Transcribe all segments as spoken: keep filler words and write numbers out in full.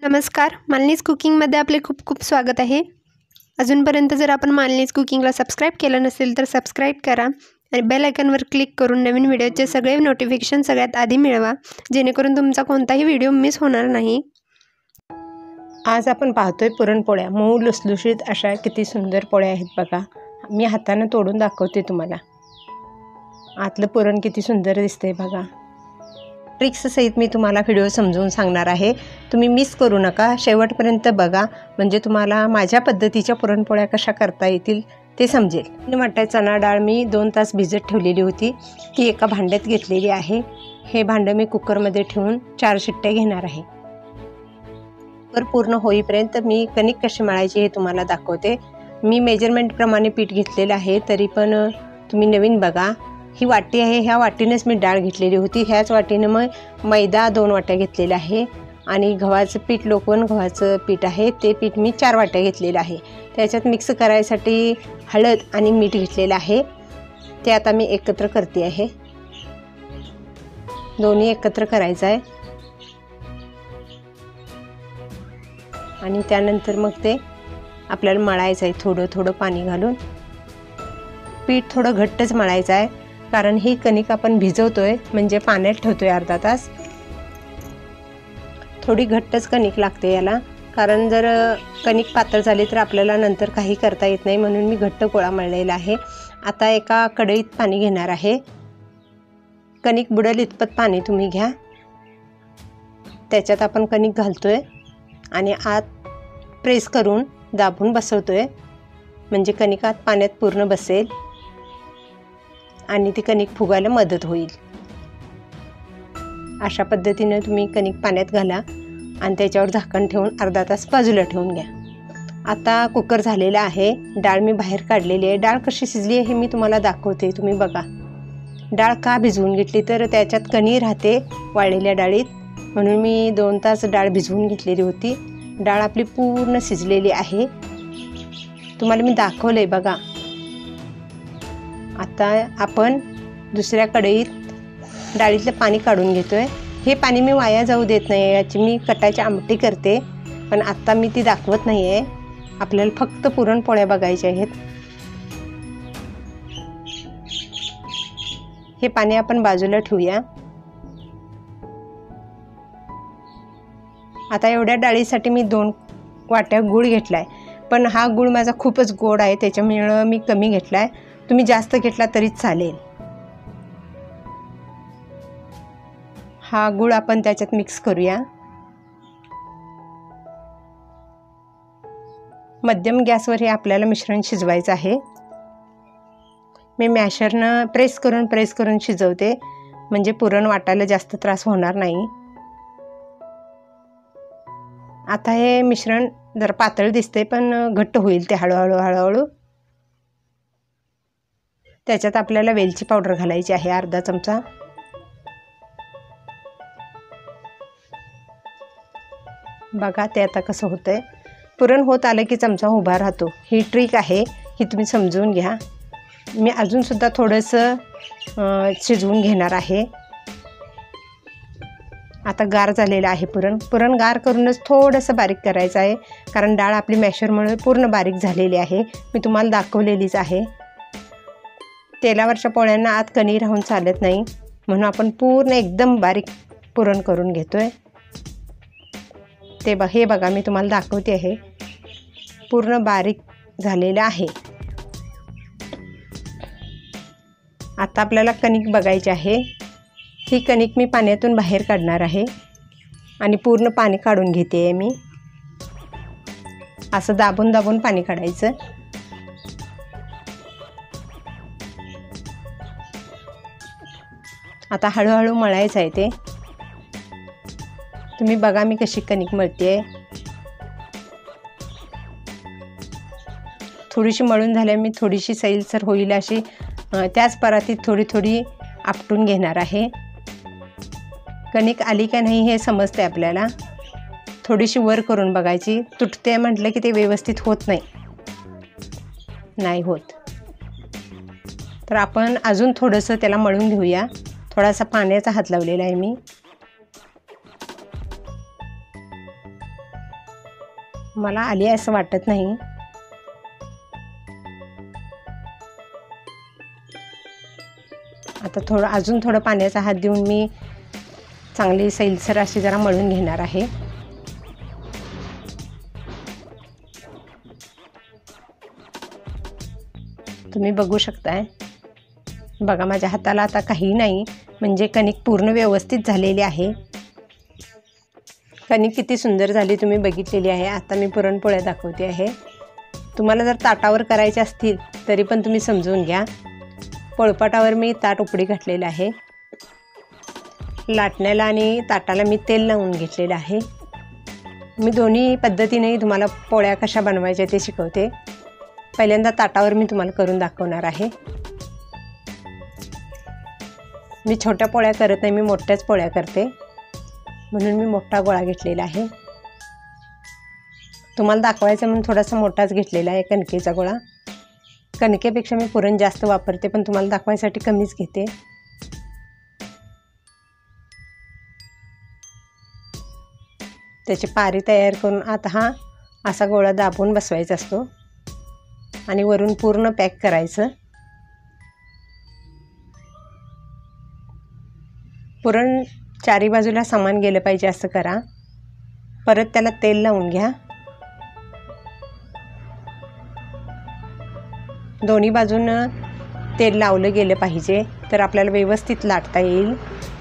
नमस्कार, मालनीज कुकिंगमध्ये आपले खूप खूप स्वागत आहे। अजूनपर्यंत जर आपण मालनीज कुकिंगला सबस्क्राईब केलं नसेल तर सबस्क्राईब करा आणि बेल आयकॉनवर क्लिक करून नवीन व्हिडिओचे सगळे नोटिफिकेशन सगळ्यात आधी मिळवा, जेणेकरून तुमचा कोणताही व्हिडिओ मिस होणार नाही। आज आपण पाहतोय पुरणपोळ्या। मऊ लुसलुशीत अशा किती सुंदर पोळ्या आहेत बघा। मी हाताने तोडून दाखवते तुम्हाला। आतलं पुरण किती सुंदर दिसते बघा। ट्रिक्स सहित मी तुम्हाला व्हिडिओ समजून सांगणार आहे, तुम्ही मिस करू नका, शेवटपर्यंत बघा, म्हणजे तुम्हाला माझ्या पद्धतीच्या पुरणपोळ्या कशा करता येतील ते समजेल। वाटाय चणा डाळ मी दोन तास भिजत ठेवलेली होती, ती एका भांड्यात घेतलेली आहे। हे भांडं मी कुकरमध्ये ठेवून चार शिट्ट्या घेणार आहे। तर पूर्ण होईपर्यंत मी कणिक कशी मळायची हे तुम्हाला दाखवते। मी मेजरमेंट प्रमाणे पीठ घेतलेलं आहे, तरी पण तुम्ही नवीन बघा। ही वाटी आहे, ह्या वाटीनेच मी डाळ घेतलेली होती, ह्याच वाटीने मग मैदा दोन वाट्या घेतलेला आहे आणि गव्हाचं पीठ लोकवन गव्हाचं पीठ आहे, ते पीठ मी चार वाट्या घेतलेलं आहे। त्याच्यात मिक्स करायसाठी हळद आणि मीठ घेतलेलं आहे, ते आता मी एकत्र करते आहे। दोन्ही एकत्र करायचं आहे आणि त्यानंतर मग ते आपल्याला मळायचं आहे, थोडं थोडं पाणी घालून। पीठ थोडं घट्टच मळायचं आहे, कारण ही कणिक आपण भिजवतोय म्हणजे पाण्यात ठेवतोय अर्धा तास। थोडी घट्टच कणिक लागते याला, कारण जर कणिक पातळ झाली तर आपल्याला नंतर काही करता येत नाही, म्हणून मी घट्ट गोळा मळलेला आहे। आता एका कढईत पाणी घेणार आहे, कणिक बुडेल इतपत पाणी तुम्ही घ्या। त्याच्यात आपण कणिक घालतोय आणि आत प्रेस करून दाबून बसवतोय, म्हणजे कणिक आत पाण्यात पूर्ण बसेल आणि ती कणिक फुगायला मदत होईल। अशा पद्धतीने तुम्ही कणिक पाण्यात घाला आणि त्याच्यावर झाकण ठेवून अर्धा तास बाजूला ठेवून घ्या। आता कुकर झालेला आहे, डाळ मी बाहेर काढलेली आहे। डाळ कशी शिजली आहे हे मी तुम्हाला दाखवते, तुम्ही बघा। डाळ का भिजवून घेतली तर त्याच्यात कणी राहते वाळलेल्या डाळीत, म्हणून मी दोन तास डाळ भिजवून घेतलेली होती। डाळ आपली पूर्ण शिजलेली आहे, तुम्हाला मी दाखवलंय बघा। आता आपण दुसऱ्या कढईत डाळीतलं पाणी काढून घेतोय। हे पाणी मी वाया जाऊ देत नाही, याची मी कटाची आमटी करते, पण आता मी ती दाखवत नाही आहे। आपल्याला फक्त पुरणपोळ्या बघायच्या आहेत। हे पाणी आपण बाजूला ठेवूया। आता एवढ्या डाळीसाठी मी दोन वाट्या गूळ घेतलाय, पण हा गूळ माझा खूपच गोड आहे, त्याच्यामुळे मी कमी घेतलाय। तुम्ही जास्त घेतला तरी चालेल। हा गूळ आपण त्याच्यात मिक्स करूया। मध्यम गॅसवर हे आपल्याला मिश्रण शिजवायचं आहे। मी मॅशरनं प्रेस करून प्रेस करून शिजवते, म्हणजे पुरण वाटायला जास्त त्रास होणार नाही। आता हे मिश्रण जरा पातळ दिसते, पण घट्ट होईल ते हळूहळू हळूहळू। त्याच्यात आपल्याला वेलची पावडर घालायची आहे अर्धा चमचा। बघा ते आता कसं होतंय, पुरण होत आलं की चमचा उभा राहतो, ही ट्रिक आहे, ही तुम्ही समजून घ्या। मी अजून सुद्धा थोडंसं शिजवून घेणार आहे। आता गार झालेलं आहे पुरण, पुरण गार करूनच थोडंसं बारीक करायचं आहे, कारण डाळ आपली मॅशरमुळे पूर्ण बारीक झालेली आहे, मी तुम्हाला दाखवलेलीच आहे। तेलावरच्या पोळ्यांना आत कणी राहून चालत नाही, म्हणून आपण पूर्ण एकदम बारीक पुरण करून घेतोय। ते बघ हे बघा, मी तुम्हाला दाखवते आहे, पूर्ण बारीक झालेलं आहे। आता आपल्याला कणिक बघायची आहे। ही कणिक मी पाण्यातून बाहेर काढणार आहे आणि पूर्ण पाणी काढून घेते मी। असं दाबून दाबून पाणी काढायचं। आता हळूहळू मळायचं आहे ते, तुम्ही बघा मी कशी कणिक मळते। थोडीशी मळून झाल्या, मी थोडीशी सैलसर होईल अशी त्याच परातीत थोडी थोडी आपटून घेणार आहे। कणिक आली का नाही हे समजते आपल्याला, थोडीशी वर करून बघायची। तुटते म्हटलं की ते व्यवस्थित होत नाही, नाही होत तर आपण अजून थोडंसं त्याला मळून घेऊया। थोडासा पाण्याचा हात लावलेला आहे मी। मला आली असं वाटत नाही. आता थोडं अजून थोडं पाण्याचा हात देऊन मी चांगली सैलसर अशी जरा मळून घेणार आहे. तुम्ही बघू शकताय. बघा माझ्या हाताला आता काही नाही, म्हणजे कणिक पूर्ण व्यवस्थित झालेली आहे. कणिक किती सुंदर झाली तुम्ही बघितलेली आहे. आता मी पुरणपोळ्या दाखवते आहे. तुम्हाला जर ताटावर करायचे असतील तरी पण तुम्ही समजून घ्या. पोळपाटावर मी ताट उपडी घातलेलं आहे. लाटण्याला आणि ताटाला मी तेल लावून घेतलेलं आहे. मी दोन्ही पद्धतीने तुम्हाला पोळ्या कशा बनवायच्या ते शिकवते. पहिल्यांदा ताटावर मी तुम्हाला करून दाखवणार आहे. मी छोट्या पोळ्या करत नाही, मी मोठ्याच पोळ्या करते, म्हणून मी मोठा गोळा घेतलेला आहे. तुम्हाला दाखवायचं म्हणून थोडासा मोठाच घेतलेला आहे कणकेचा गोळा. कणकेपेक्षा मी पुरण जास्त वापरते, पण तुम्हाला दाखवायसाठी कमीच घेते. त्याची पारी तयार करून आता हा असा गोळा दाबून बसवायचा असतो आणि वरून पूर्ण पॅक करायचं. पुरण चारी बाजूला समान गेलं पाहिजे असं करा. परत त्याला तेल लावून घ्या. दोन्ही बाजूनं तेल लावलं गेलं पाहिजे, तर आपल्याला व्यवस्थित लाटता येईल.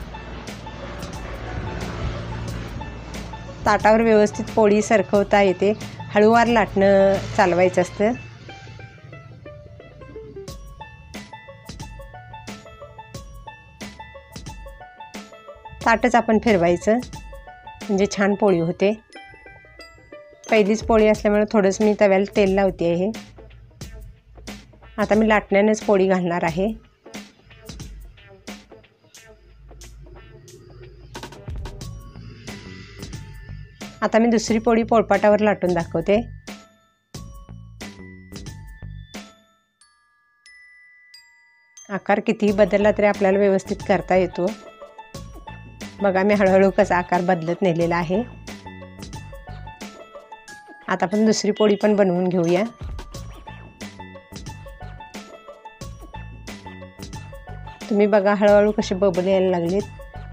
ताटावर व्यवस्थित पोळी सरकवता येते. हळूवार लाटणं चालवायचं असतं. ताटच आपण फिरवायचं, म्हणजे छान पोळी होते. पहिलीच पोळी असल्यामुळे थोडंसं मी तव्याला तेल लावते आहे. आता मी लाटण्यानेच पोळी घालणार आहे. आता मी दुसरी पोळी पोळपाटावर लाटून दाखवते. आकार कितीही बदलला तरी आपल्याला व्यवस्थित करता येतो. बघा मी हळूहळू कसा आकार बदलत नेलेला आहे. आता आपण दुसरी पोळी पण बनवून घेऊया. तुम्ही बघा हळूहळू कसे बबल यायला लागलेत.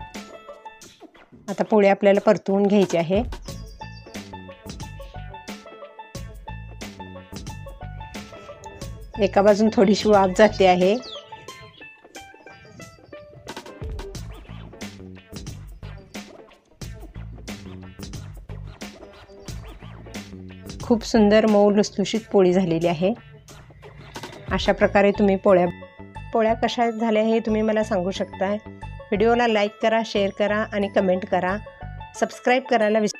आता पोळी आपल्याला परतवून घ्यायची आहे. एका बाजून थोडीशी वाफ जाते आहे. खूप सुंदर मऊ लुसलुशीत पोळी झालेली आहे. अशा प्रकारे तुम्ही पोळ्या पोळ्या कशा झाल्या हे तुम्ही मला सांगू शकता. व्हिडिओला लाईक करा, शेअर करा आणि कमेंट करा. सबस्क्राईब करायला विसरू